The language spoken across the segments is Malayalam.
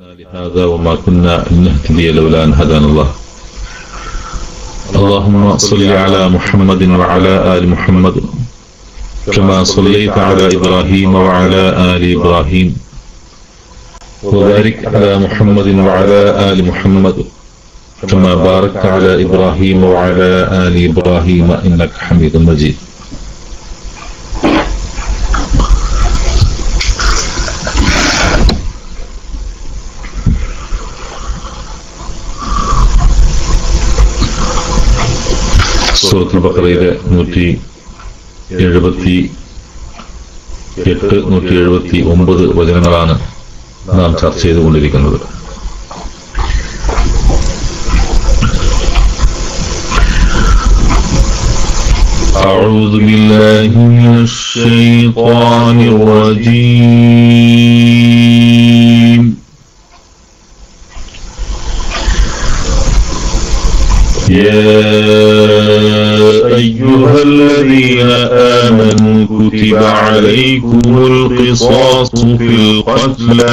لهذا وما كنا لنهتدي لولا أن هدانا الله. اللهم صل على محمد وعلى آل محمد كما صليت على إبراهيم وعلى آل إبراهيم وبارك على محمد وعلى آل محمد كما باركت على إبراهيم وعلى آل إبراهيم إنك حميد مجيد. സൂറത്തുൽ ബഖറയിലെ 178-179 വചനങ്ങളാണ് നാം ചർച്ച ചെയ്തുകൊണ്ടിരിക്കുന്നത്. أعوذ بالله من الشيطان الرجيم. يا أيها الذين آمنوا كتب عليكم القصاص في القتلى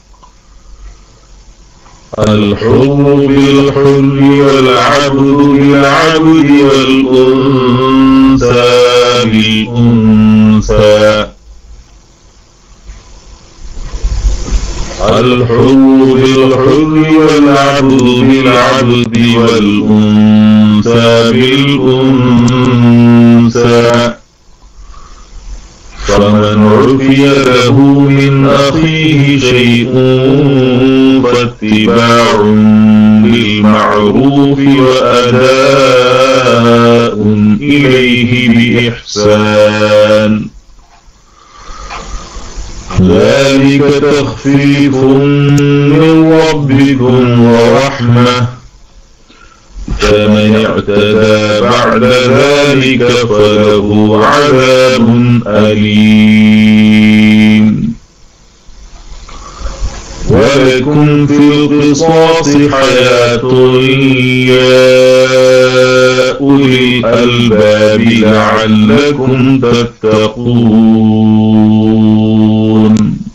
الحر بالحر والعبد بالعبد والأنثى بالأنثى الحر بالحر والعبد بالعبد والأنثى بالأنثى فمن عفي له من أخيه شيء فاتباع بالمعروف وأداء إليه بإحسان ذلك تخفيف من ربكم ورحمة فمن اعتدى بعد ذلك فله عذاب أليم. ولكم في القصاص حياة يا أولي الألباب لعلكم تتقون.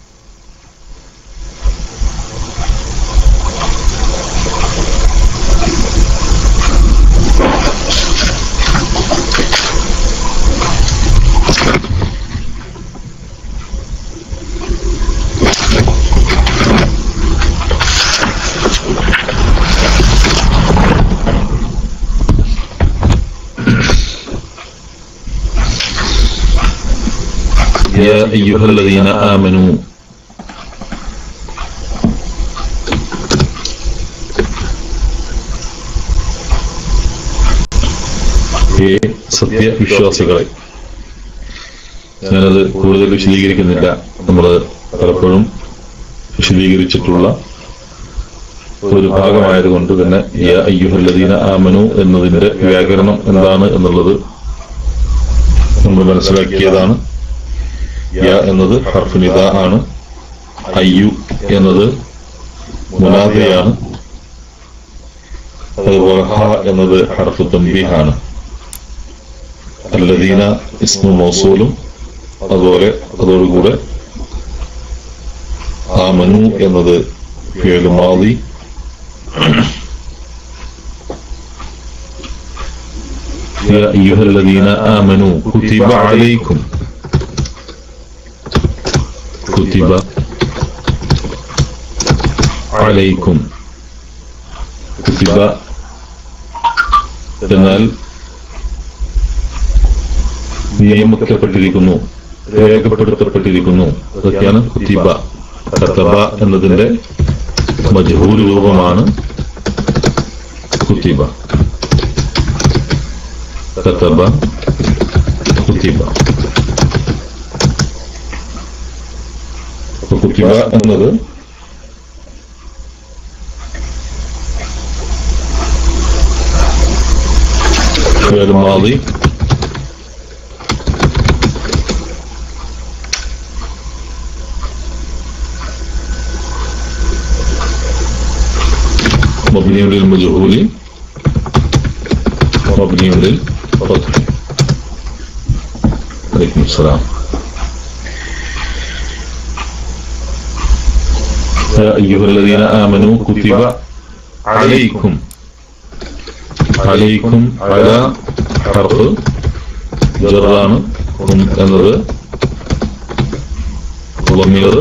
يا أيها الذين آمنوا സത്യവിശ്വാസികളെ, ഞാനത് കൂടുതൽ വിശദീകരിക്കുന്നില്ല. നമ്മൾ പലപ്പോഴും വിശദീകരിച്ചിട്ടുള്ള ഒരു ഭാഗമായതുകൊണ്ട് തന്നെ യാ അയ്യുഹല്ലദീന ആമനു എന്നതിന്റെ വ്യാകരണം എന്താണ് എന്നുള്ളത് നമ്മൾ മനസ്സിലാക്കിയതാണ്. യാ എന്നത് ഹർഫ് നിദാ ആണ്, അയ്യു എന്നത് മുനാദയാണ്, അതുപോലെ ഹ എന്നത് ഹർഫ് തൻബീഹാണ്. അല്ലദീന ഇസ്മു മൗസൂലും, അതുപോലെ അതോടുകൂടെ ആമനു എന്നത് ഫിഅൽ മാദി, യാ അയ്യുഹല്ലദീന ആമനു കുതിബ അലൈക്കും, കുതിബ അലൈക്കും. കുതിബ എന്നാൽ നിയമിക്കപ്പെട്ടിരിക്കുന്നു, രേഖപ്പെടുത്തപ്പെട്ടിരിക്കുന്നു, അതൊക്കെയാണ് കുതിബ. കതബ എന്നതിന്റെ മജ്ഹൂൽ രൂപമാണ് കുതിബ. കതബ, കുതിബ. കുതിബ എന്നത് ഫിഅൽ മാദി, مبني للمجهول مبني للفتح. عليكم السلام. يا أيها الذين آمنوا كتب عليكم على حرف جران എന്നത് ضمير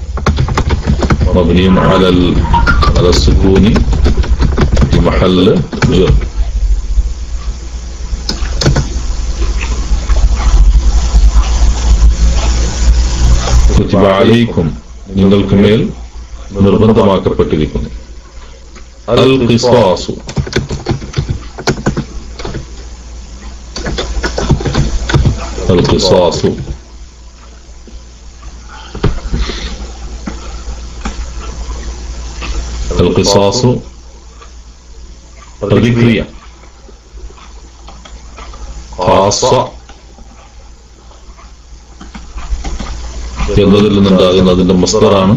مبني على السكون في محل جر كتب عليكم നിങ്ങൾക്ക് മേൽ നിർബന്ധമാക്കപ്പെട്ടിരിക്കുന്നു القصاص القصاص القصاص പ്രതിക്രിയ خاصة എന്നതിൽ നിന്നുണ്ടാകുന്ന അതിന്റെ മസ്ദറാണ്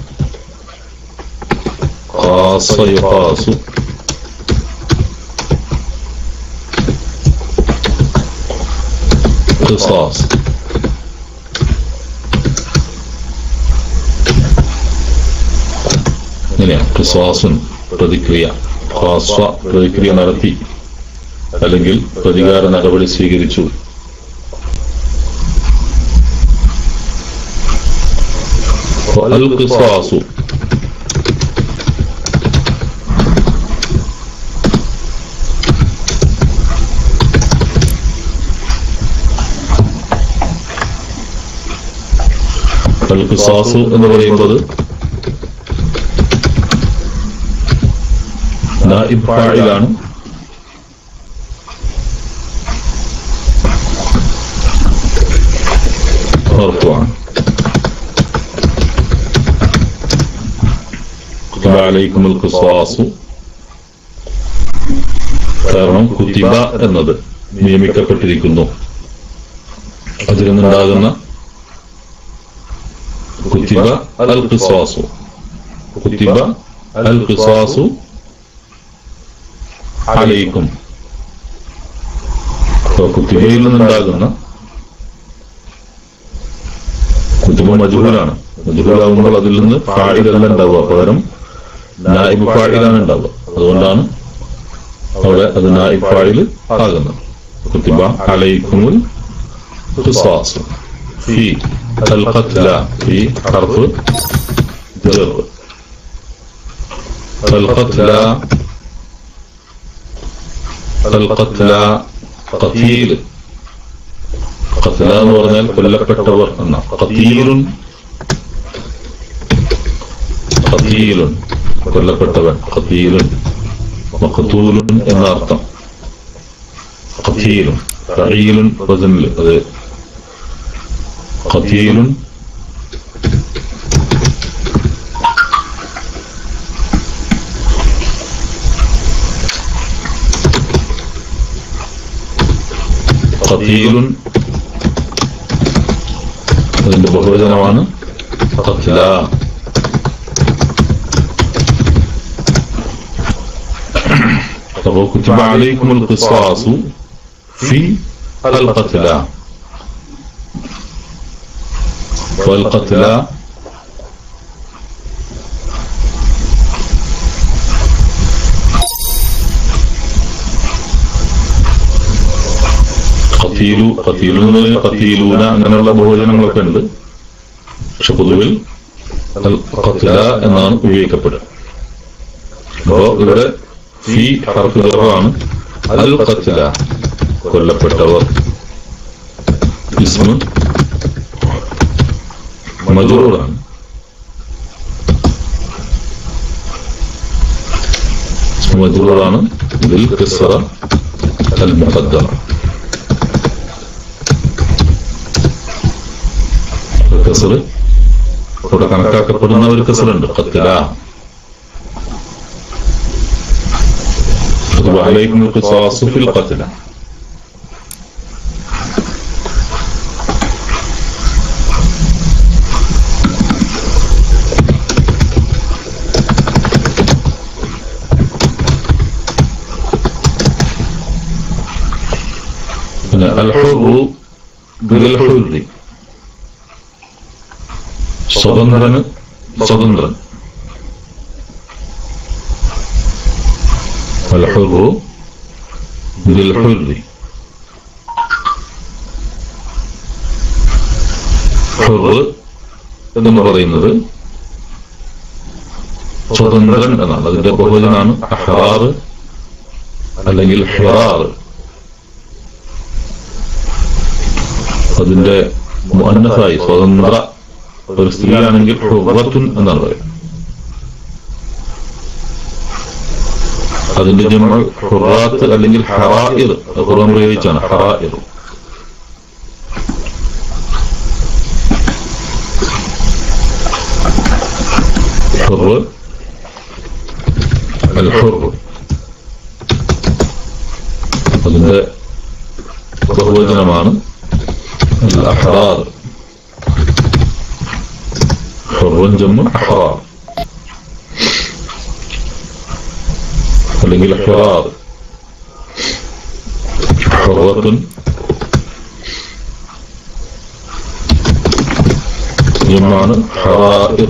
ഖാസ യഖാസു ഖിസാസ് ഇങ്ങനെയാണ് ഖിസാസുൻ പ്രതിക്രിയ ഖാസ പ്രതിക്രിയ നടത്തി അല്ലെങ്കിൽ പ്രതികാര നടപടി സ്വീകരിച്ചു القصاص القصاص എന്ന് പറയുന്നത് നായിബ് ഫാഇലാണ് മർഫൂഅൻ കുതിബ അലൈക്കുമുൽ ഖിസാസ് കാരണം കുതിബ എന്നത് നിയമിക്കപ്പെട്ടിരിക്കുന്നു അതിൽ നിന്നുണ്ടാകുന്ന കുതിബ അൽ ഖിസാസു കുതിബ അൽ ഖിസാസു അലൈക്കും കുതിബയിൽ നിന്നുണ്ടാകുന്ന കുതിബ മജ്ഹൂലാണ് മജ്ഹൂലാവുമ്പോൾ അതിൽ നിന്ന് ഫാഇലല്ല ഉണ്ടാവുക പകരം നായിബ് ഫാഇലാണ് ഉണ്ടാവുക അതുകൊണ്ടാണ് അവിടെ അത് നായിബ് ഫാഇൽ ആകുന്നത് കുതിബ അലൈക്കുമുൽ ഖിസാസ് ഫി القتلى في حرف جر القتلى قتيل قتلى എന്ന് പറഞ്ഞാൽ കൊല്ലപ്പെട്ടവർ എന്ന ഖതീലുൻ കൊല്ലപ്പെട്ടവൻ ഖതീലുൻ മഖ്തൂലുൻ എന്ന അർത്ഥം ഖതീലുൻ ഫഈലുൻ വസനിൽ അത് قتيل അതിന്റെ ബഹുവചനമാണ് ഖത്ല كتب عليكم القصاص في القتلى والقتلى ഖതീലൂന അങ്ങനെയുള്ള ബഹുവചനങ്ങളൊക്കെ ഉണ്ട് പക്ഷെ പൊതുവിൽ ഖത്ല എന്നാണ് ഉപയോഗിക്കപ്പെടുക അപ്പോ ഇവിടെ ഫീ ഹർഫ് ജറാണ് അൽ ഖത്ല കൊല്ലപ്പെട്ടവർ ഇസ്മ മജ്റൂറാണ് മജ്റൂറാണ് ബിൽ കസ്റ അൽ മുഖദ്ദറ കസ്റ ഇവിടെ കണക്കാക്കപ്പെടുന്ന ഒരു കസ്റുണ്ട് ഖത്ല وعليكم القصاص في القتلى الحر بالحر സ്വതന്ത്രൻ الحر بالحر. ഹുർ എന്ന് പറയുന്നത് സ്വതന്ത്രൻ എന്നാണ്. അതിന്റെ ബഹുവചനാണ് അഹ്റാർ അല്ലെങ്കിൽ ഹിറാർ. അതിന്റെ മുഅന്നസായി സ്വതന്ത്ര ഒരു സ്ത്രീയാണെങ്കിൽ ഹുറത്തുൻ എന്നാണ് പറയുന്നത്. അതിന്റെ ജമഅ് ഹുറാത്ത് അല്ലെങ്കിൽ ഹറായിർ. ഖുർആൻ പ്രയോഗിച്ചാണ് ഹറായിർ. ഹുർ അൽ ഹുർ അതിന്റെ ബഹുവചനമാണ് അൽ അഹ്റാർ. ഹുറുൻ ജമഅ് അഹ്റാർ അല്ലെങ്കിൽ ഹിറാർ. ഹുറത്തുൻ ജമഅ് ഹറായിർ.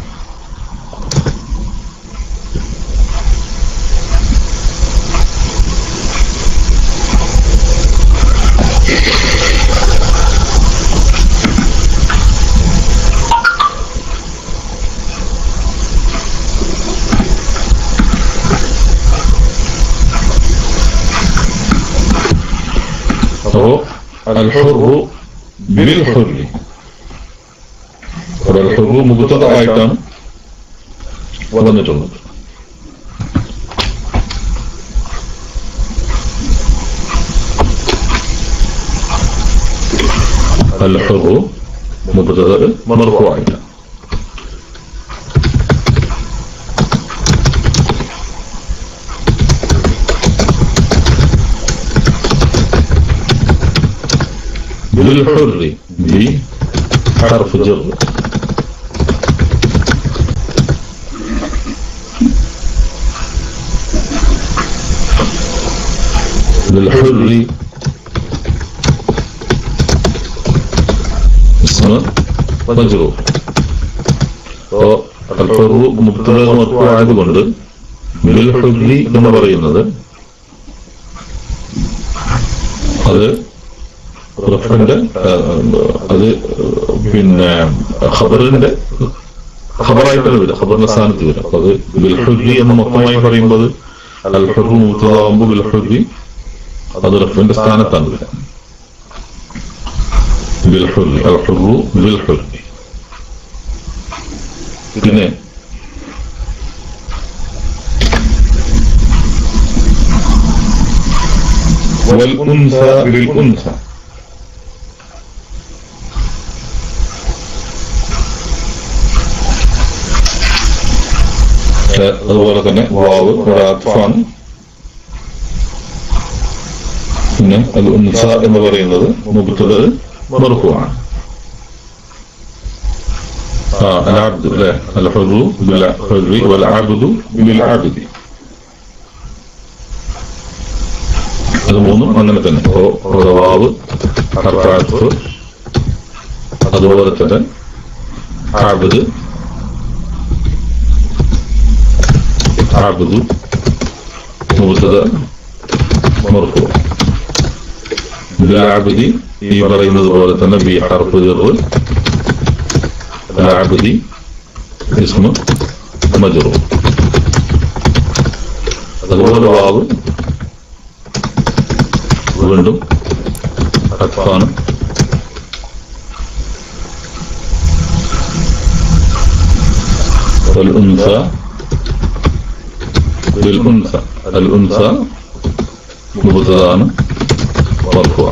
الحر بالحر. الحر مبتدأ ആയിട്ടാണ് വന്നിട്ടുള്ളത്. الحر مبتدأ مرفوع ആയിട്ടാണ്. بالحر بحرف جر. بالحر اسم مجرور. الحر مبتدأ مرفوع ആയതുകൊണ്ട് بالحر എന്ന് പറയുന്നത് അത് റഫറിന്റെ അത് പിന്നെ ഖബറിന്റെ ഖബറായിട്ടാണ് വരിക. ഖബറിന്റെ സ്ഥാനത്ത് വരും. അപ്പൊ അത് ബിൽഹുരി എന്ന് മൊത്തമായി പറയുമ്പോൾ അൽ ഹുർ മുബ്തദാവുമ്പോൾ ബിൽഹുരി അത് റഫറിന്റെ സ്ഥാനത്താണ് വരിക. ബിൽഹുരി അൽ ഹുർ ബിൽഹുരി. പിന്നെ والأنثى بالأنثى. അതുപോലെ തന്നെ വാവ് ഒരാത്ഫാണ്. പിന്നെ അൽ ഉൻസ എന്ന് പറയുന്നത് മുബ്തദഅ മർഫൂആണ്. അൽ അബ്ദ് അല്ലേ, അൽ ഹുറു ബിൽ ഹുറി വൽ അബ്ദു ബിൽ അബ്ദി. അത് മൂന്നും അങ്ങനെ തന്നെ. വാവ് ഹർഫ് അത്ഫ്, അതുപോലെ തന്നെ അബ്ദ് عبد مبتدأ مرفوع. بالعبد ഈ പറയുന്നത് പോലെ തന്നെ ബി ഹർഫ് ജർ. العبد اسم مجرور. അതുപോലെ വാവ് വീണ്ടും അത്ഫാണ്. والأنثى بالأنثى. الأنثى مبتدأ مرفوع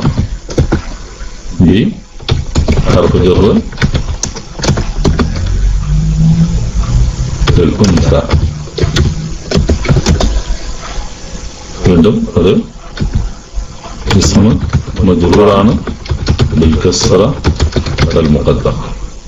بحرف جر للأنثى. വീണ്ടും അത് اسم مجرور ആണ് بالكسرة المقدرة.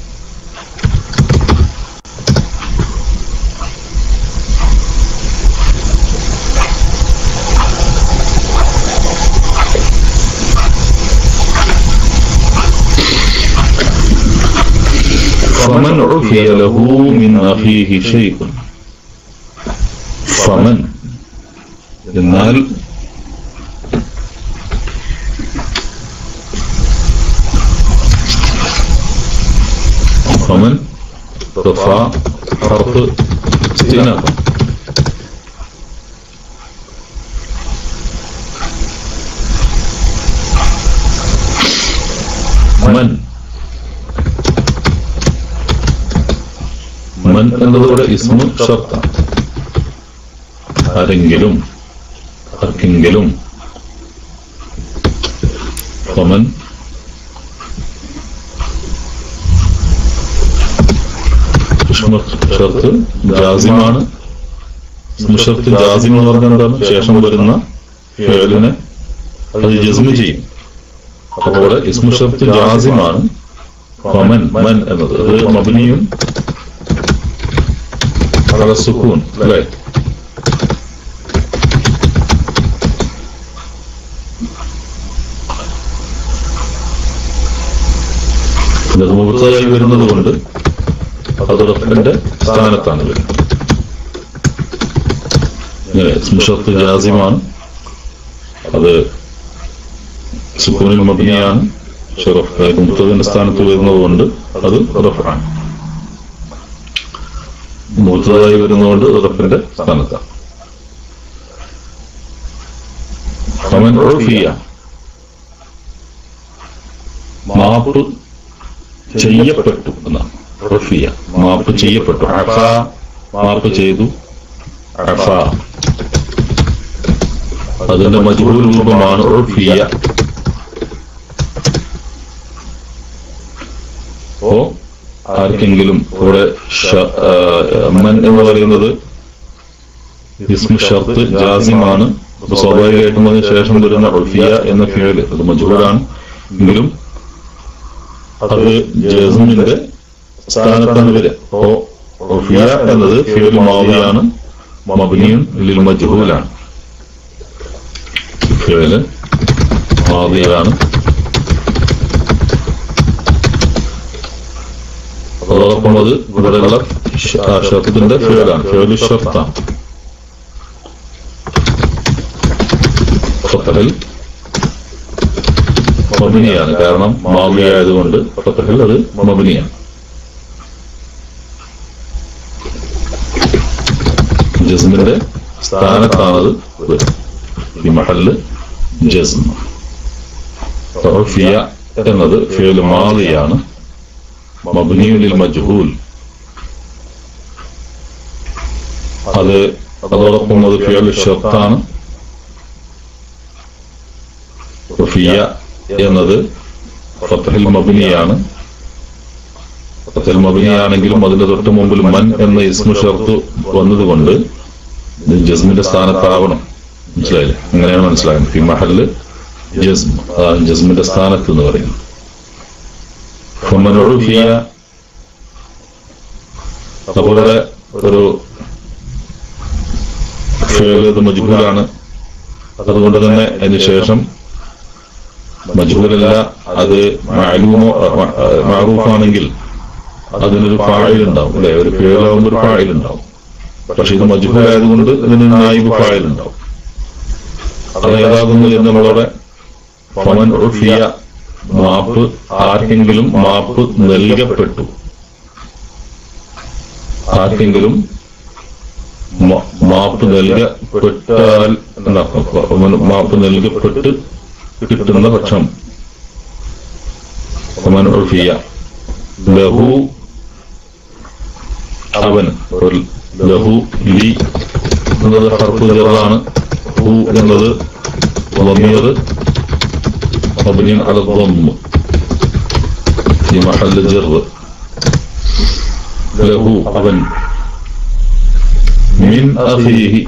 فمن عفي له من أخيه شيء. فمن എന്നാൽ فمن رفع حرف استئناف മൻ എന്നതോടെ ഇസ്മു ഷർത്താണ്. ആരെങ്കിലും ആർക്കെങ്കിലും ഫമൻ ഷർത്ത് ജാസിമാണ്. ഇസ്മു ഷർത്ത് ജാസിം എന്ന് പറഞ്ഞാൽ എന്താണ്? ശേഷം വരുന്ന ഫിഅലിനെ അത് ജസ്മ് ചെയ്യും. അപ്പോൾ ഇസ്മു ഷർത്ത് ജാസിമാണ്. ഫമൻ മൻ എന്നത് അത് മബ്നിയുൻ അല സുകൂൻ അല്ലേ? ഇത് മുബത്തദായി വരുന്നത് കൊണ്ട് അത് റഫ്ഇന്റെ സ്ഥാനത്താണ് വരുന്നത്. ഇസ്മു ഷർത്ത് ജാസിമാണ്, അത് സുകൂനിൽ മബ്നിയാണ്. മുബത്തദയുടെ സ്ഥാനത്ത് വരുന്നത് കൊണ്ട് അത് റഫ്ആണ്. മുബത്തദായി വരുന്നതുകൊണ്ട് റഫ്ഇന്റെ സ്ഥാനത്താണ്. ഫമൻ ഉഫിയ മാപ്പ് ചെയ്യപ്പെട്ടു എന്നാണ്. ഉഫിയ മാപ്പ് ചെയ്യപ്പെട്ടു. അഫ മാപ്പ് ചെയ്തു. അഫ അതിന്റെ മജ്ഹൂൽ രൂപമാണ് ഉഫിയ. ഓ ആർക്കെങ്കിലും ഇവിടെ മൻ എന്ന് പറയുന്നത് ഇസ്മു ഷർത്ത് ജാസിമാണ്. സ്വാഭാവികമായിട്ടും അതിന് ശേഷം വരുന്ന ഉഫിയ എന്ന ഫിഅൽ അത് മജ്ഹൂലാണ്. എങ്കിലും അത് ജസ്മിന്റെ സ്ഥാനത്താണ് വരിക. അപ്പോ ഉഫിയ എന്നത് ഫിഅൽ മാദിയാണ്, മബ്നിയുൻ ലിൽ മജ്ഹൂലാണ്. ഫിഅൽ മാദിയാണ്. അതോടൊപ്പം അത് ഇവിടെയുള്ള ഷർത്തിന്റെ ഫിഅലാണ്. ഫിഅൽ ഷർത്താണ്. ഫത്ഹൽ മബ്നിയാണ്. കാരണം മാദി ആയതുകൊണ്ട് ഫത്ഹൽ അത് മബ്നിയാണ്. ജസ്മിന്റെ സ്ഥാനത്താണത് ഈ മഹല്ല് ജസ്മ. ഉഫിയ എന്നത് ഫിഅൽ മാദിയാണ്, മബ്നിയുൻ ലിൽ മജ്ഹൂൽ. അത് അതോടൊപ്പം അത് ഫിഅൽ ഷർത്താണ്. ഉഫിയ എന്നത് ഫത്ഹൽ മബ്നിയാണ്. ഫത്ഹൽ മബ്നിയാണെങ്കിലും അതിന്റെ തൊട്ട് മുമ്പിൽ മൻ എന്ന ഇസ്മു ഷർത്ത് വന്നതുകൊണ്ട് ഇത് ജസ്മിന്റെ സ്ഥാനത്താവണം. മനസ്സിലായില്ലേ? അങ്ങനെയാണ് മനസ്സിലാകുന്നത്. ഫി മഹല്ല് ജസ്മ, അതാണ് ജസ്മിന്റെ സ്ഥാനത്ത് എന്ന് പറയുന്നത്. ഫമൻ ഉഫിയ അപ്പോൾ ഒരു ഫിഅൽ മജ്ഹൂലാണ്. അതുകൊണ്ട് തന്നെ അതിന് ശേഷം മജ്ഹൂലല്ല, അത് മഅലൂമോ മഅറൂഫാണെങ്കിൽ അതിനൊരു ഫാഇൽ ഉണ്ടാവും അല്ലെ? ഒരു ഫിഅലാവുമ്പോൾ ഒരു ഫാഇൽ ഉണ്ടാവും. പക്ഷെ ഇത് മജ്ഹൂലായതുകൊണ്ട് ഇതിന് നായിബ് ഫാഇൽ ഉണ്ടാവും. അതേതാകുന്നു എന്നുള്ളവരെ ഫമൻ ഉഫിയ മാപ്പ് ആർക്കെങ്കിലും മാപ്പ് നൽകപ്പെട്ടു. ആർക്കെങ്കിലും മാപ്പ് നൽകപ്പെട്ടാൽ മാപ്പ് നൽകപ്പെട്ട് കിട്ടുന്ന പക്ഷം ഫമൻ ഉഫിയ ലഹു അവൻ. ലഹു ലി എന്നത് ഹർഫ് ജറാണ്. ഹു എന്നത് ളമീർ മബ്നിയുൻ അല ളമ്മ ഫി മഹല്ല് ജർ. ലഹു അവൻ. മിൻ അഖീഹി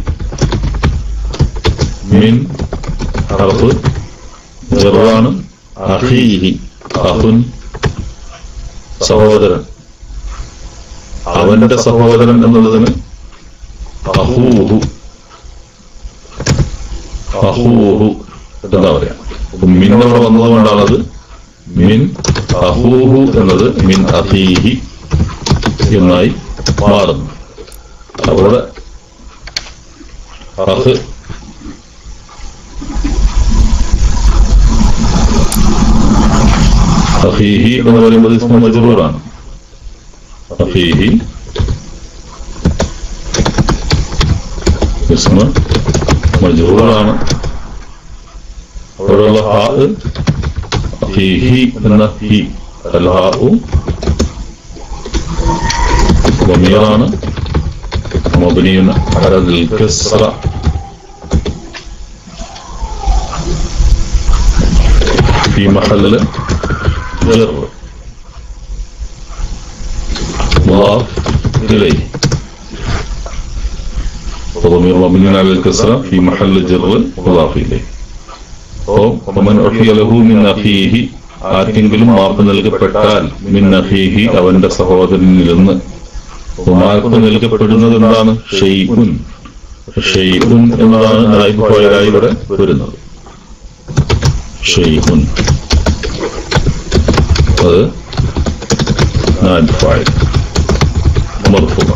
മിൻ ഹർഫ് ജറാണ്. അഖീഹി അഖുൻ സഹോദരൻ. അവന്റെ സഹോദരൻ എന്നുള്ളതിന് അഹൂഹു അഹൂഹു എന്താ പറയാ? മിന്നോടെ വന്നതുകൊണ്ടാണത് മിൻ അഹൂഹു എന്നത് മിൻ അഖീഹി എന്നായി മാറുന്നു. അവിടെ അഖ് അഖീഹി എന്ന് പറയുന്നത് ഇസ്മു മജ്റൂറാണ്. അഖീഹി ഇസ്മു മജ്റൂറാണ്. അവിടെയുള്ള ഹാ അഖീഹി എന്ന ഹി അൽ ഹാഉ ضميران مبني على الكسرة في محل جر مضاف إليه. وضمير مبني على الكسرة في محل جر مضاف إليه. ومن أعطي له من أخيه ആർക്കെങ്കിലും മാപ്പ് നൽകപ്പെട്ടാൽ മിൻ അഖീഹി അവന്റെ സഹോദരനിൽ നിന്ന് മാപ്പ് നൽകപ്പെടുന്നത് എന്താണ്? ഷൈഉൻ. ഷൈഉൻ എന്നതാണ് നായിബ് ഫായിലായി ഇവിടെ വരുന്നത്. ഷൈഉൻ അത് നായിബ് ഫായിൽ മർഫൂഅ.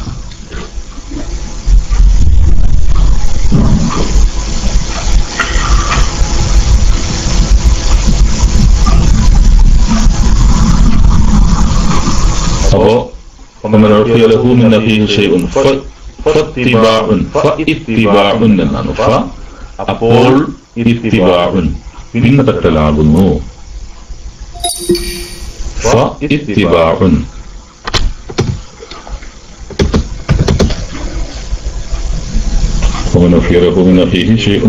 അപ്പോ ومن عطي له من أخيه شيء فاتباع فاتباع എന്നാണ്. അപ്പോൾ ഇത്തിബാഉൻ പിൻപറ്റലാകുന്നു. ഫഇത്തിബാഉൻ ومن عطي له من أخيه شيء.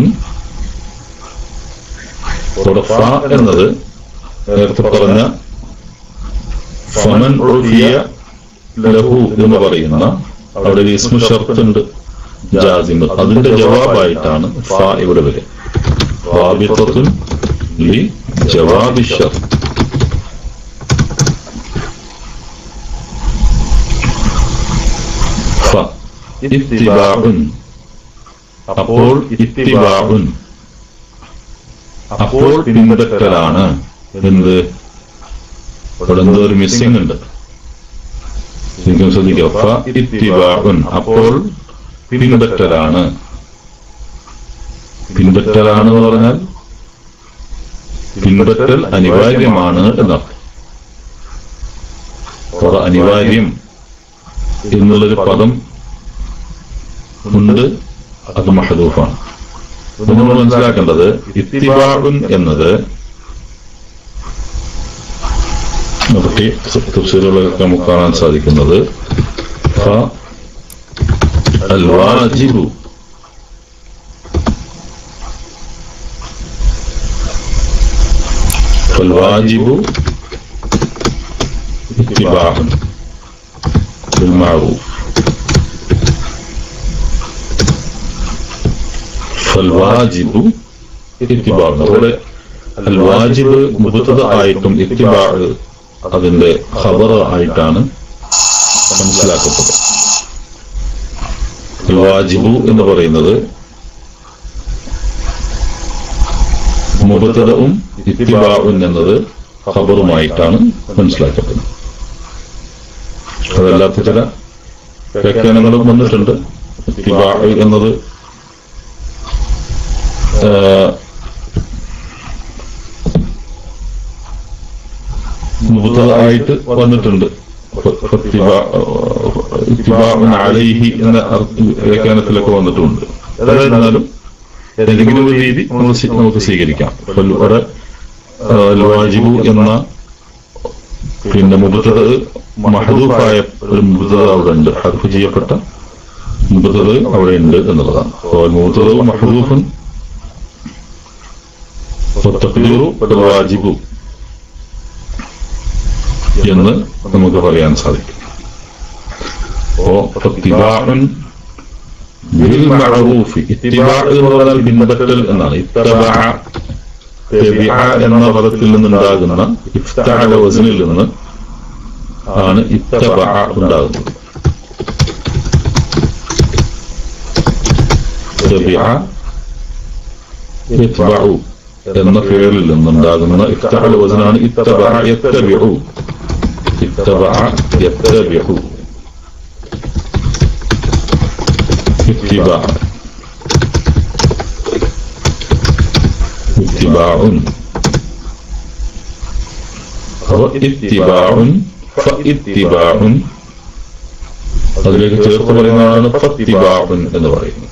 ഫ എന്നത് നേരത്തെ പറഞ്ഞ ഫമൻ ഉഅ്തിയ ലഹു എന്ന് പറയുന്ന അവിടെ ഒരു ഇസ്മു ഷർത്ത് ഉണ്ട്, ജാസിം. അതിന്റെ ജവാബായിട്ടാണ് ഫ ഇവിടെ വരിക. റാബിത്തത്തുൻ ലി ജവാബി ഷർത്ത്. ഫ ഇത്തിബാഉൻ അപ്പോൾ ഇത്തിബാഉൻ അപ്പോൾ പിൻപറ്റലാണ്. എന്ത് ഇവിടെ എന്തോ ഒരു മിസ്സിംഗ് ഉണ്ട്, ശരിക്കും ശ്രദ്ധിക്കുക. ഇത്തിബാഉൻ അപ്പോൾ പിൻപറ്റലാണ്. പിൻപറ്റലാണ് എന്ന് പറഞ്ഞാൽ പിൻപറ്റൽ അനിവാര്യമാണ് എന്നർത്ഥം. അനിവാര്യം എന്നുള്ളൊരു പദം ഉണ്ട്, അത് മഹദൂഫാണ്. നമ്മൾ മനസ്സിലാക്കേണ്ടത് ഇത്തിബാഉൻ എന്നത് നിർത്തി തഫ്സീറുകളൊക്കെ നമുക്ക് കാണാൻ സാധിക്കുന്നത് അൽ വാജിബു ഫൽവാജിബു ഇത്തിബാഉൻ ബിൽ മഅറൂഫ്. ഫൽവാജിബു ഇത്തിബാഉൻ. അതുപോലെ അൽ വാജിബ് മുബ്തദ ആയിട്ടും ഇത്തിബാഉ അതിന്റെ ഖബർ ആയിട്ടാണ് മനസ്സിലാക്കപ്പെട്ടത്. വാജിബു എന്ന് പറയുന്നത് മുബ്തദഉം ഇത്തിബാഉൻ എന്നത് ഖബറുമായിട്ടാണ് മനസ്സിലാക്കപ്പെടുന്നത്. അതല്ലാത്ത ചില വ്യാഖ്യാനങ്ങളും വന്നിട്ടുണ്ട്. ഇത്തിബാഉ എന്നത് മുബ്തദആയിട്ട് വന്നിട്ടുണ്ട്. ഇത്തിബാഉൻ അലൈഹി എന്ന വ്യാഖ്യാനത്തിലൊക്കെ വന്നിട്ടുണ്ട്. ഏതായിരുന്നാലും ഏതെങ്കിലും ഒരു രീതി നമുക്ക് സ്വീകരിക്കാം. ഇവിടെ വാജിബു എന്ന പിന്നെ മുബ്തദ മഹദൂഫായ ഒരു മുബ്തദ അവിടെ ഉണ്ട്, ഹദ്ഫ് ചെയ്യപ്പെട്ട മുബ്തദ അവിടെ ഉണ്ട് എന്നുള്ളതാണ്. മുബ്തദ മഹദൂഫുൻ വത്തഖ്ദീറു വാജിബു എന്ന് നമുക്ക് പറയാൻ സാധിക്കും. ഇത്തിബാഉൻ ബിൽ മഅറൂഫ്. ഇത്തിബാഅ് എന്ന് പറഞ്ഞാൽ പിൻപറ്റൽ എന്നാണ്. ഇത്തബഅ തബിഅ എന്ന പദത്തിൽ നിന്നുണ്ടാകുന്ന ഇഫ്തഅല വസ്നിൽ നിന്ന് ആണ് ഇത്തബഅ ഉണ്ടാകുന്നത്. തബിഅ യത്ബഉ എന്ന ഫിഅലിൽ നിന്നുണ്ടാകുന്ന ഇഫ്തഅല വസ്നാണ് ഇത്തബഅ യത്തബിഉ. ഇത്തബഅ യത്തബിഉ اتباع اتباع അപ്പോൾ ഇത്തിബാഉൻ ഫഇത്തിബാഉൻ അതിലേക്ക് ചേർത്ത് പറയുന്നതാണ് ഫത്തിബാഉൻ എന്ന് പറയുന്നത്.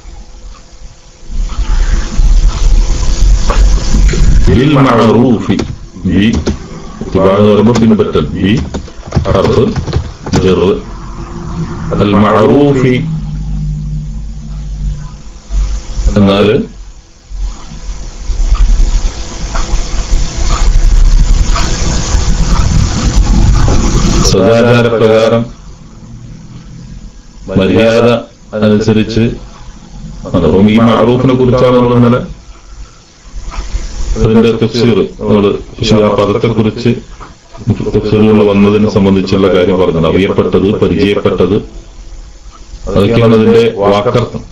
ബിൽ മഅറൂഫി ബി ഇത്തിബാ എന്ന് പറയുമ്പോൾ പിൻപറ്റൽ ബി ഹർഫ് ജർ അൽ മഅറൂഫി എന്നാൽ സദാചാരപ്രകാരം മര്യാദ അനുസരിച്ച് ഈ മഅറൂഫിനെ കുറിച്ചാണ് നമ്മൾ ഇന്നലെ അതിന്റെ തഫ്സീർ നമ്മൾ ആ പദത്തെക്കുറിച്ച് തഫ്സീറുകൾ വന്നതിനെ സംബന്ധിച്ചുള്ള കാര്യം പറഞ്ഞത്. അറിയപ്പെട്ടത്, പരിചയപ്പെട്ടത്, അതൊക്കെയാണ് അതിന്റെ വാക്കർത്ഥം.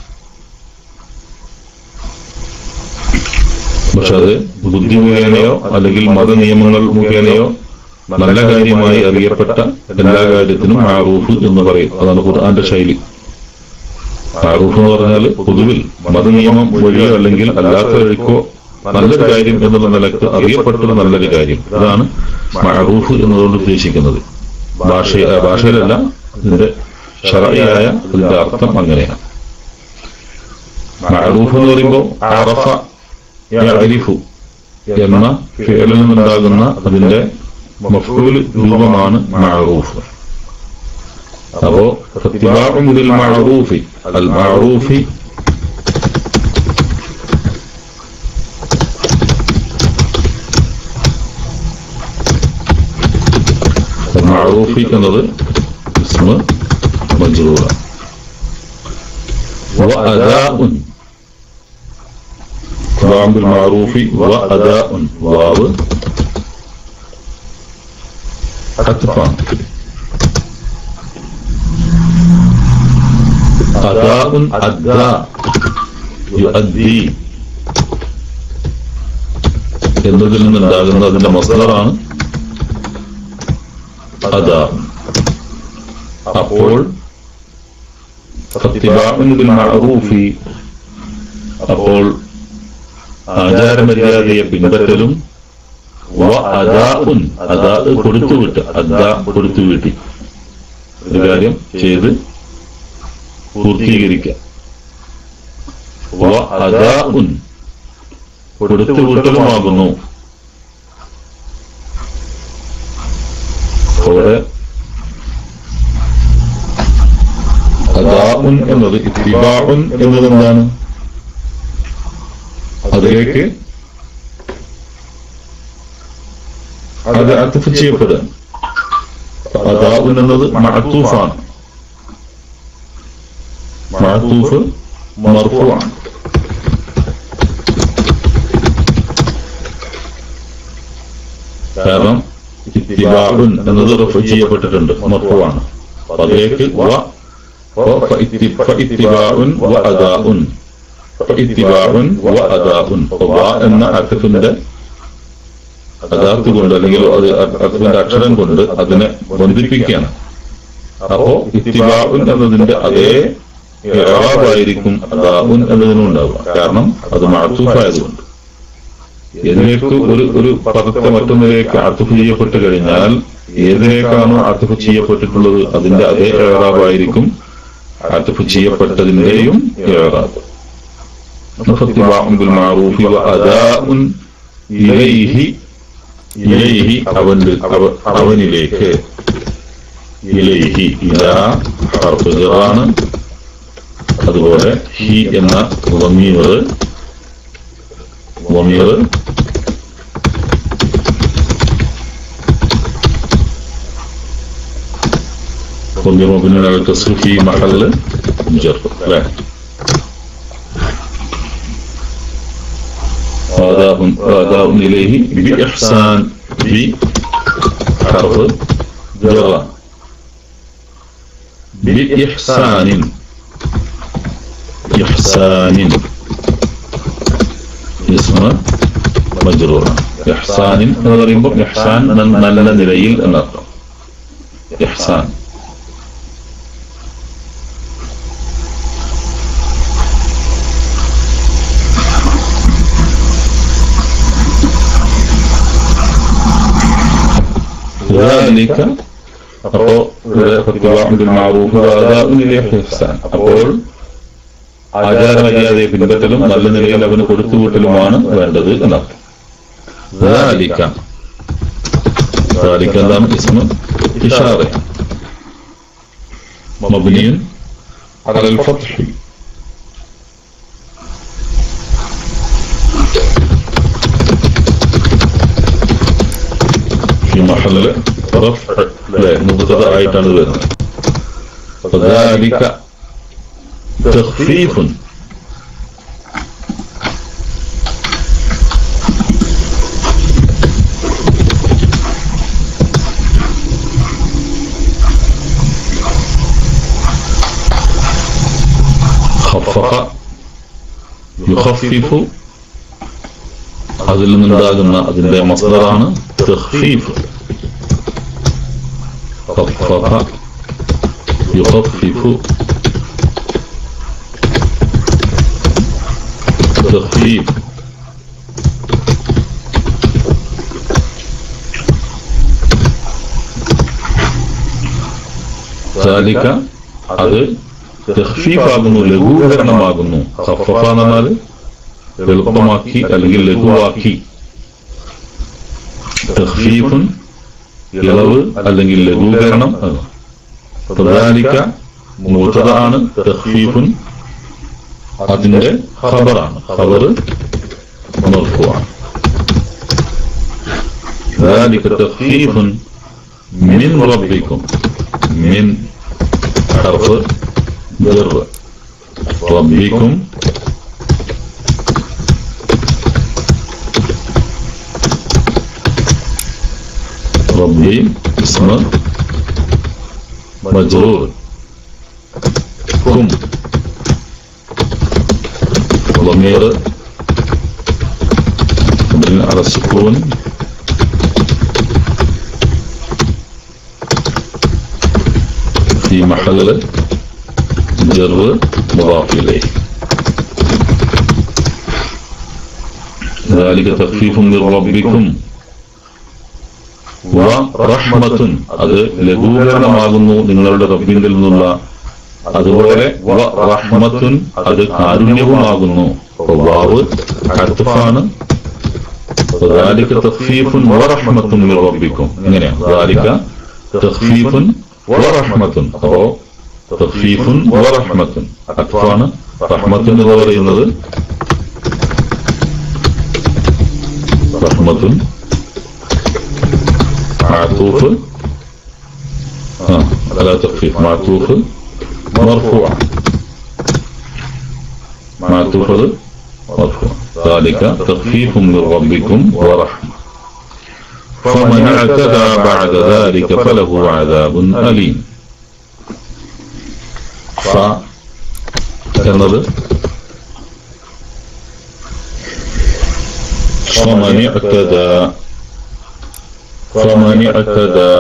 പക്ഷെ അത് ബുദ്ധി മുഖേനയോ അല്ലെങ്കിൽ മതനിയമങ്ങൾ മുഖേനയോ നല്ല കാര്യമായി അറിയപ്പെട്ട എല്ലാ കാര്യത്തിനും മഅറൂഫ് എന്ന് പറയും. അതാണ് ഖുർആന്റെ ശൈലി. മഅറൂഫ് എന്ന് പറഞ്ഞാൽ പൊതുവിൽ മതനിയമം വഴിയോ അല്ലെങ്കിൽ അല്ലാത്ത വഴിക്കോ നല്ലൊരു കാര്യം എന്നുള്ള നിലക്ക് അറിയപ്പെട്ടുള്ള നല്ലൊരു കാര്യം, അതാണ് മഅറൂഫ് എന്നതുകൊണ്ട് ഉദ്ദേശിക്കുന്നത്. ഭാഷയിലല്ല, ഇതിന്റെ ശറഈയായ ഇതിന്റെ അർത്ഥം അങ്ങനെയാണ്. മഅറൂഫ് എന്ന് പറയുമ്പോൾ അറഫ യഅരിഫു എന്ന ഫിഅലിൽ നിന്നുണ്ടാകുന്ന അതിന്റെ മഫ്ഊൽ രൂപമാണ് മഅറൂഫ്. അപ്പോ ഫത്തിബാഉൻ ബിൽ മഅറൂഫി അൽ മഅറൂഫി മഅറൂഫി എന്നത് ഇസ്മ മജ്റൂറ. വഅദാഉൻ ഫത്തിബാഉൻ ബിൽ മഅറൂഫി വഅദാഉൻ വാവ് അത്ഫാൻ അദാഉൻ അദ്ദാ യുഅദ്ദി എന്നതിൽ നിന്നുണ്ടാകുന്ന അതിന്റെ മസ്ദറാണ് അദാ. അപ്പോൾ ഫത്തിബാഉൻ ബിൽ മഅറൂഫി, അപ്പോൾ ആചാരമര്യാദയെ പിൻപറ്റലും വഅദാഉൻ അദാ കൊടുത്തുവിട്ട്, അദ്ദാ കൊടുത്തുവിട്ടി ഒരു കാര്യം ചെയ്ത് പൂർത്തീകരിക്കുക. വഅദാഉൻ കൊടുത്തുവിട്ടലുമാകുന്നു. അവിടെ അദാഉൻ എന്നത് ഇത്തിബാഉൻ എന്നത് എന്താണ്? അതിലേക്ക് അത് അത്ഫ് ചെയ്യപ്പെടുക. അദാഉൻ എന്നത് മഅതൂഫാണ്. മഅതൂഫ് മർഫൂആണ്. കാരണം ഇത്തിബാഉൻ എന്നത് റഫ്ഉ ചെയ്യപ്പെട്ടിട്ടുണ്ട്, മർഫൂആണ്. അതിലേക്ക് ഫഇത്തിബാഉൻ വഅദാഉൻ, ഫഇത്തിബാഉൻ വഅദാഉൻ എന്ന അത്ഫിന്റെ അദാത്ത് കൊണ്ട് അല്ലെങ്കിൽ അതിന്റെ അക്ഷരം കൊണ്ട് അതിനെ ബന്ധിപ്പിക്കുകയാണ്. അപ്പോ ഇത്തിബാഉൻ എന്നതിന്റെ അതേ ഇഅ്റാബായിരിക്കും അദാഉൻ എന്നതിനും ഉണ്ടാവുക. കാരണം അത് മഅതൂഫായതുകൊണ്ട്. ഇതിലേക്ക് ഒരു പദത്തെ മറ്റൊന്നിലേക്ക് അത്ഫ് ചെയ്യപ്പെട്ട് കഴിഞ്ഞാൽ ഏതിലേക്കാണോ അത്ഫ് ചെയ്യപ്പെട്ടിട്ടുള്ളത് അതിന്റെ അതേ ഇഅ്റാബായിരിക്കും അത്ഫ് ചെയ്യപ്പെട്ടതിന്റെയും ഇഅ്റാബ്. ഫത്തിബാഉൻ ബിൽ മഅറൂഫി വഅദാഉൻ ഇലൈഹി, ഇലൈഹി അവനിലേക്ക്, ഇലൈഹി ഇലാ ഹർഫ് ജറാണ്. അതുപോലെ ഹി എന്ന ളമീർ ضمير مبني على الكسر في محل جر. لا أداء إليه بإحسان بحرف جر بإحسان إحسان اسم مجرور. إحسان نضرب إحسان نلل نليل النقطة إحسان. ذلك അപ്പോൾ അപ്പോൾ ആചാരമര്യാദയെ പിൻപറ്റലും നല്ല നിലയിൽ അവന് കൊടുത്തുകൂട്ടലുമാണ് വേണ്ടത് എന്നർത്ഥം. എന്താണ്? ഇസ്മു ഇഷാറയാണ്. മബ്നിയുൻ അലൽ ഫത്ഹി في محل رفع مبتدأ ആയിട്ടാണ് വരുന്നത്. فذلك تخفيف خفف يخفف അതിൽ നിന്നുണ്ടാകുന്ന അതിന്റെ മസ്ദറാണ് തഖ്ഫീഫ്. ഖഫഫ യുഖഫിഫു തഖ്ഫീഫ്. ذلك അത് തഖ്ഫീഫാകുന്നു, ലഘൂകരണമാകുന്നു. ഖഫഫ എന്ന് പറഞ്ഞാൽ എളുപ്പമാക്കി അല്ലെങ്കിൽ ലഘുവാക്കി. തഖ്ഫീഫുൻ ഇളവ് അല്ലെങ്കിൽ ലഘൂകരണം. ذلك മുബ്തദഅണ്, തഖ്ഫീഫുൻ അതിന്റെ ഖബറാണ്. ഖബർ മർഫൂഅ. ذلك تخفيف من ربكم. من حرف جر ربكم ربي اسم مجرور كم ضمير مبني على السكون في محل جر مضاف إليه. ذلك تخفيف من ربكم റഹ്മത്തുൻ അത് ലഘൂകരണമാകുന്നു നിങ്ങളുടെ റബ്ബിങ്കിൽ നിന്നുള്ള. അതുപോലെ റഹ്മത്തുൻ അത് കാരുണ്യവുമാകുന്നു. വാവ് അത്ഫാണ്. ذلك تخفيف ورحمة من ربكم. എങ്ങനെയാ? ذلك تخفيف ورحمة. അപ്പോൾ تخفيف ورحمة അത്ഫാണ്. റഹ്മത്തുൻ എന്ന് പറയുന്നത് റഹ്മത്തുൻ معطوف على تخفيف. معطوف مرفوع. معطوف مرفوع. ذلك تخفيف من ربكم ورحمة. فمن اعتدى بعد ذلك فله عذاب أليم. فمن اعتدى فمن اعتدى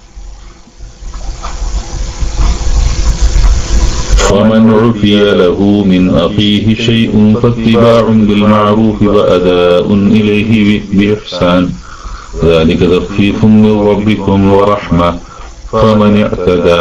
فمن عفي له من أخيه شيء فاتباع بالمعروف وأداء إليه بإحسان. ذلك تخفيف من ربكم ورحمة. فمن اعتدى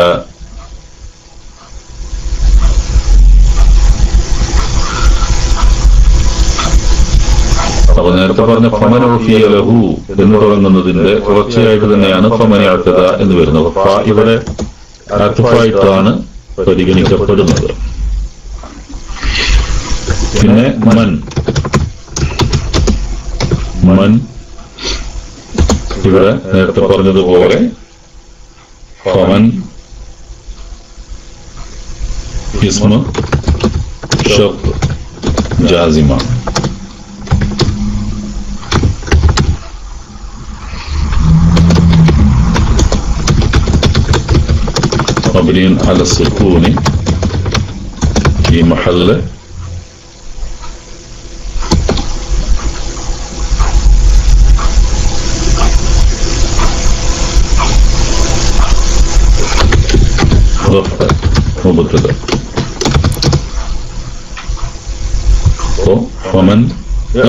നേരത്തെ പറഞ്ഞ ഫമൻ ഉഫിയ ലഹു എന്ന് തുടങ്ങുന്നതിന്റെ തുടർച്ചയായിട്ട് തന്നെയാണ് ഫമൻ അഅ്തദ എന്ന് വരുന്നത്. ഫ ഇവിടെ അത്ഫായിട്ടാണ് പരിഗണിക്കപ്പെടുന്നത്. പിന്നെ മൻ ഇവിടെ നേരത്തെ പറഞ്ഞതുപോലെ ഫമൻ ഇസ്മു ഷർത്ത് ജാസിമാണ്. مبني على السكون في محل رفع مبتدأ. ومن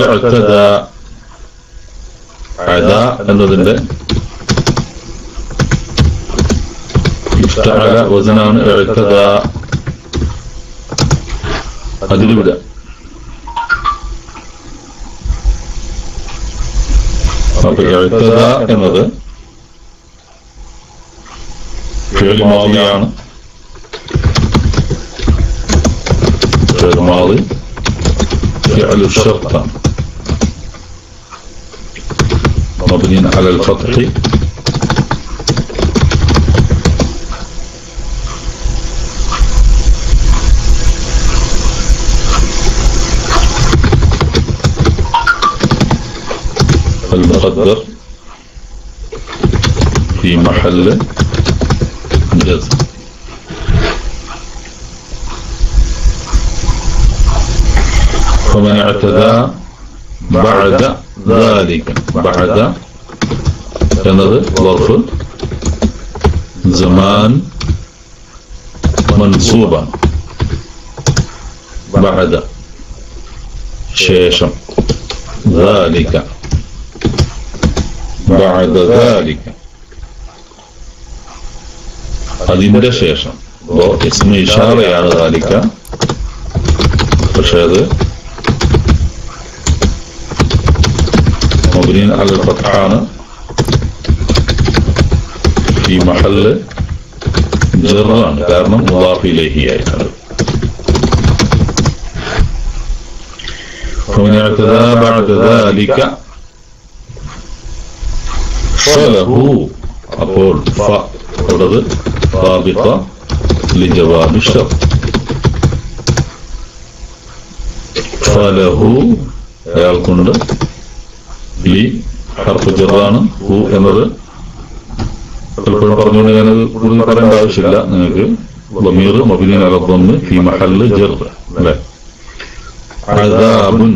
اعتدى عداء എന്നതിന്റെ ഇഫ്തഅല വസനാണ് ഇഅ്തദ, അതിൽ വിട. അപ്പൊ ഇഅ്തദ എന്നത് ഫിഅൽ മാദിയാണ്. ഫിഅൽ മാദി ഫിഅൽ الشرط مبني على الفتح المقدر في محل جزم. فمن اعتدى بعد ذلك، بعد كانت ظرف زمان منصوبة، بعد شيشم ذلك، بعد ذلك അതിന്റെ ശേഷം ഇസ്മ ഇഷാറയാണ് ذلك. പക്ഷേ അത് مبني على الفتح في محل جر കാരണം مضاف إليه ആയിട്ടാണ്. فمن اعتدى بعد ذلك فله، അപ്പോൾ ഫ ഉള്ളത് റാബിത ലിജവാബി ശർത്ത്. ഫലഹു അയാൾക്കുണ്ട്, ലി ഹർഫ് ജറാണ്, ഹു എന്നത് പലപ്പോഴും പറഞ്ഞുകൊണ്ട് ഞാനത് കൂടുതൽ പറയേണ്ട ആവശ്യമില്ല. നിങ്ങൾക്ക് ളമീർ മബ്നി അല ദമ്മ് ഫീ മഹല്ല് ജർ അല്ലേ. അദാബുൻ,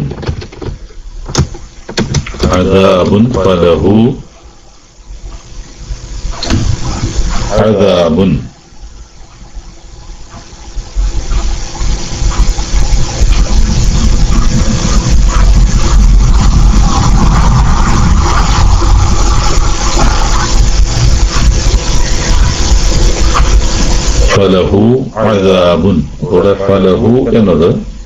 അദാബുൻ ഫലഹു അദാബുൻ. ഫലഹു അദാബുൻ, ഇവിടെ ഫലഹു എന്നത്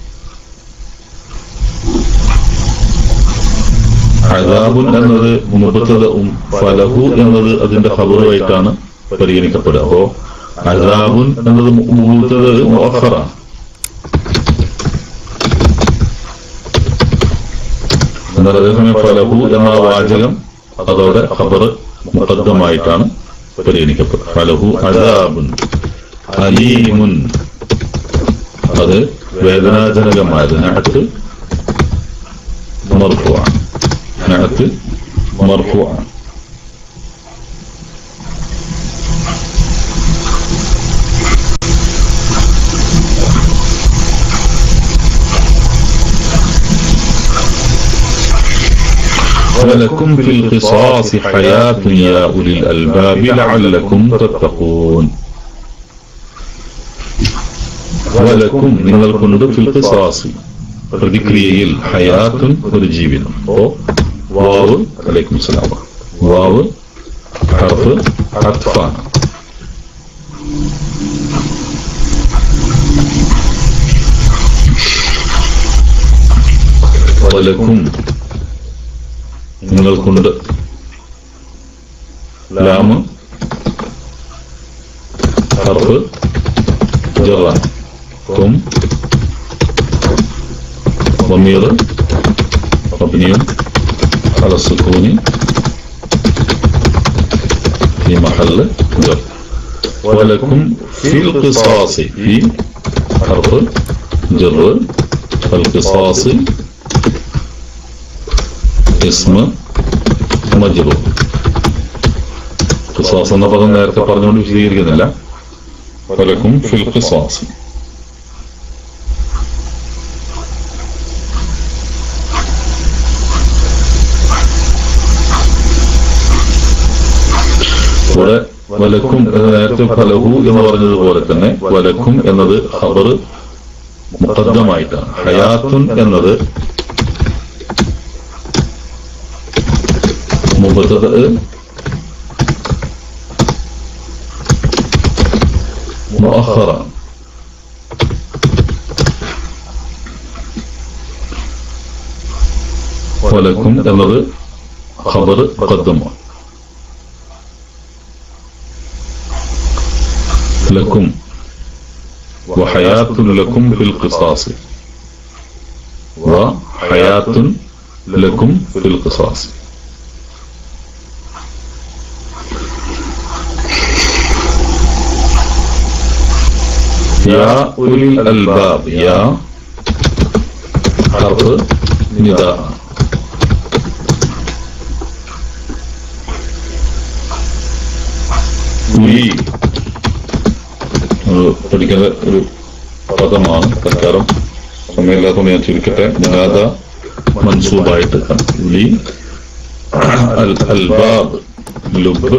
അദാബുൻ എന്നത് മുബത്തദഉം ഫലഹു എന്നത് അതിന്റെ ഖബറുമായിട്ടാണ് പരിഗണിക്കപ്പെടുക. അപ്പോ അദാബുൻ എന്നത് മുബത്തദ മുഅഖറാണ്. എന്നാൽ അതേസമയം ഫലഹു എന്ന വാചകം അതോടെ ഖബർ മുഖദ്ദമായിട്ടാണ് പരിഗണിക്കപ്പെടുക. ഫലഹു അദാബുൻ അലീമുൻ, അത് വേദനാജനകമായത് നഅത്ത് മർഫൂഅ, നഅത്ത് മർഫൂഅ. ولكم في القصاص حياة يا أولي الألباب لعلكم تتقون. ولكم നിങ്ങൾക്കുണ്ട് ഫിൽ ഖിസാസി പ്രതിക്രിയയിൽ ഹയാത്തുൻ ഒരു ജീവിതം. വാവ് അലൈക്കും സലാം, വാവ് ഹർഫ് അത്ഫാണ്. വലക്കും നിങ്ങൾക്കുണ്ട്, ലാമ് ഹർഫ് ജറാണ്. ും ضمير مبني على السكون في محل جر. ولكم في القصاص، في حرف جر، القصاص اسم مجرور. قصاص എന്ന പദം നേരത്തെ പറഞ്ഞുകൊണ്ട് വിശദീകരിക്കുന്നില്ല. ولكم في القصاص. വലക്കും എന്ന നേരത്തെ ഫലഹു എന്ന് പറഞ്ഞതുപോലെ തന്നെ വലക്കും എന്നത് ഖബർ മുഖദ്ദമായിട്ടാണ്. ഹയാത്തുൻ എന്നത് മുബത്തദ മുഅഖറ. വലക്കും എന്നത് ഖബർ മുഖദ്ദമാണ്. ലക്കും വഹയാത്തുൻ ലക്കും ഫിൽ ഖിസാസ് വഹയാത്തുൻ ലക്കും ഫിൽ ഖിസാസ്. യാ ഉലിൽ അൽബാബ്. യാ ഹർഫ് നിദാ. ഉലി പഠിക്കേണ്ട ഒരു പദമാണ്. തൽക്കാലം സമയമില്ലാത്തതുകൊണ്ട് ഞാൻ ചുരുക്കട്ടെ. മുനാദ മൻസൂബായിട്ട് ഉലി അൽ അൽബാബ്. ലുബ്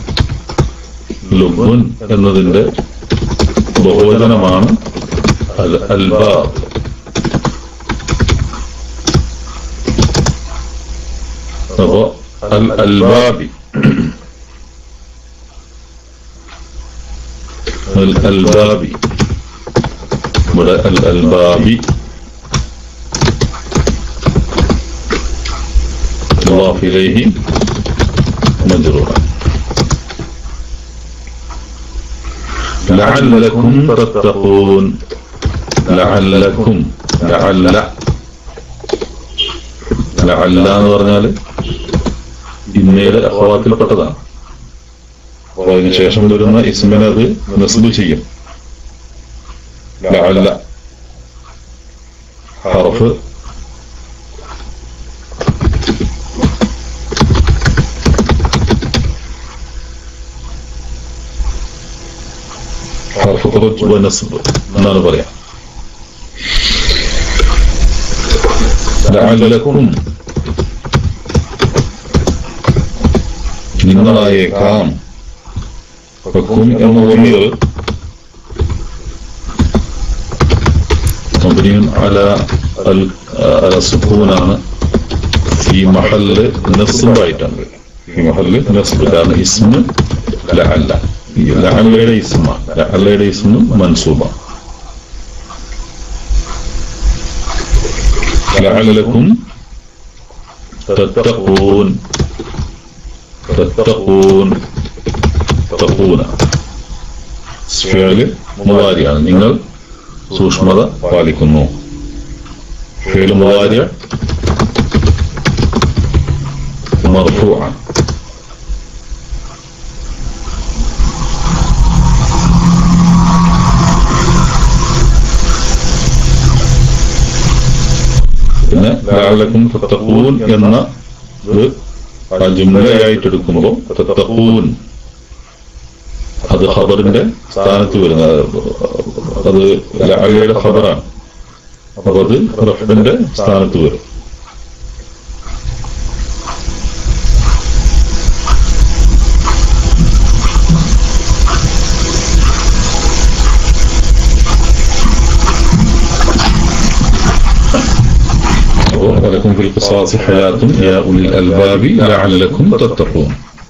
ലുബുൻ എന്നതിന്റെ ബഹുവചനമാണ് അൽ അൽബാബ്. അപ്പോ അൽ അൽബാബി الألبابي ولا الألبابي مضاف إليه مجرور. لعلكم تتقون. لعلكم لعل എന്ന് പറഞ്ഞാല് ഇന്നയുടെ അഖ്വാത്തിൽ പെട്ടതാണ്. അപ്പോൾ അതിന് ശേഷം വരുന്ന ഇസ്മിനെ അത് നസ്ബ് ചെയ്യും. ലഅല്ല ഹർഫ് ഹർഫ് ഖുറൂജ് വ നസ്ബ് എന്നാണ് പറയാം. ലഅല്ലക്കും നിങ്ങളായേക്കാം. فكم ضمير مبني على السكون في محل نصب ايضا. في محل نصب كان اسم لعل. لعل اسم منصوبة. لعلكم تتقون. تتقون തഖൂന ഫിഅല് മുളാരിയാണ്. നിങ്ങൾ സൂക്ഷ്മത പാലിക്കുന്നു. ഫിഅല് മുളാരി മർഫൂഅ. പിന്നെ ലഅല്ലക്കും തത്തഖൂൻ എന്ന ഒരു ജുംലയായിട്ട് എടുക്കുമ്പോൾ തത്തഖൂൻ അത് ഖബറിന്റെ സ്ഥാനത്ത് വരുന്നത്. അത് ലഅല്ലയുടെ ഖബറാണ്. അപ്പൊ അത് റഫ്ഇന്റെ സ്ഥാനത്ത് വരും. ولكم في القصاص حياة يا أولي الألباب لعلكم تتقون.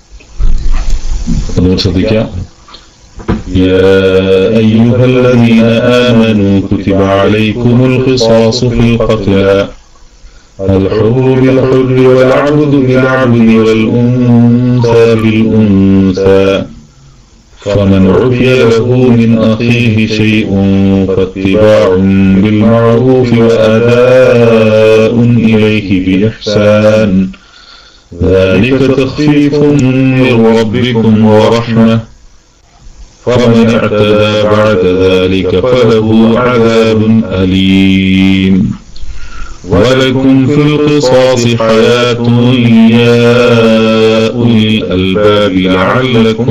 يا أيها الذين آمنوا كتب عليكم القصاص في القتلى الحر بالحر والعبد بالعبد والأنثى بالأنثى فمن عفي له من أخيه شيء فاتباع بالمعروف وأداء إليه بإحسان ذلك تخفيف من ربكم ورحمة فمن اعتدى بعد ذلك فله عذاب أليم ولكم في القصاص حياة يا أولي الألباب لعلكم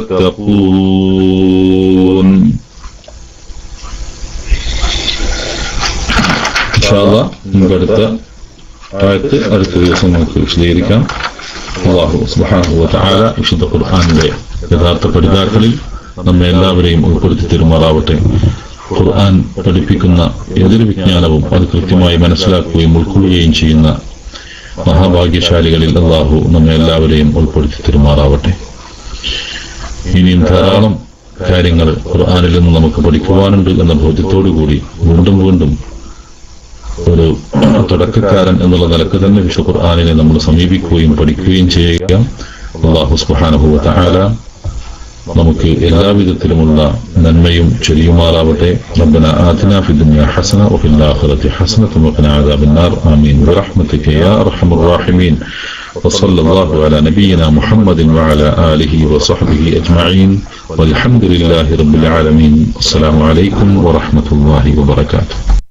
تتقون. إن شاء الله نبدأ آية أرسل നമുക്ക് വിശദീകരിക്കാം. അല്ലാഹു സുബ്ഹാനഹു വ തആല വിശുദ്ധ ഖുർആനിലെ യഥാർത്ഥ പഠിതാക്കളിൽ നമ്മെ എല്ലാവരെയും ഉൾപ്പെടുത്തി തരുമാറാവട്ടെ. ഖുർആൻ പഠിപ്പിക്കുന്ന ഏതൊരു വിജ്ഞാനവും അത് കൃത്യമായി മനസ്സിലാക്കുകയും ഉൾക്കൊള്ളുകയും ചെയ്യുന്ന മഹാഭാഗ്യശാലികളിൽ അല്ലാഹു നമ്മെ എല്ലാവരെയും ഉൾപ്പെടുത്തി തരുമാറാവട്ടെ. ഇനിയും ധാരാളം കാര്യങ്ങൾ ഖുർആനിൽ നിന്ന് നമുക്ക് പഠിക്കുവാനുണ്ട് എന്ന ബോധ്യത്തോടു കൂടി വീണ്ടും വീണ്ടും ഒരു തുടക്കക്കാരൻ എന്നുള്ള നിലക്ക് തന്നെ വിശുദ്ധ ഖുർആനിനെ നമ്മൾ സമീപിക്കുകയും പഠിക്കുകയും ചെയ്യുക. അല്ലാഹു സുബ്ഹാനഹു വ തആല നമുക്ക് എല്ലാവിധത്തിലുമുള്ള നന്മയും ചൊരിയുമാറാവട്ടെ. റബ്ബനാ ആതിനാ ഫിദ്ദുനിയാ ഹസന വഫിൽ ആഖിറതി ഹസനത വഖിനാ അദാബന്നാർ. ആമീൻ ബിറഹ്മതിക യാ അർഹമർ റഹീമീൻ. وصلى الله على نبينا محمد وعلى آله وصحبه أجمعين والحمد لله رب العالمين. السلام عليكم ورحمة الله وبركاته.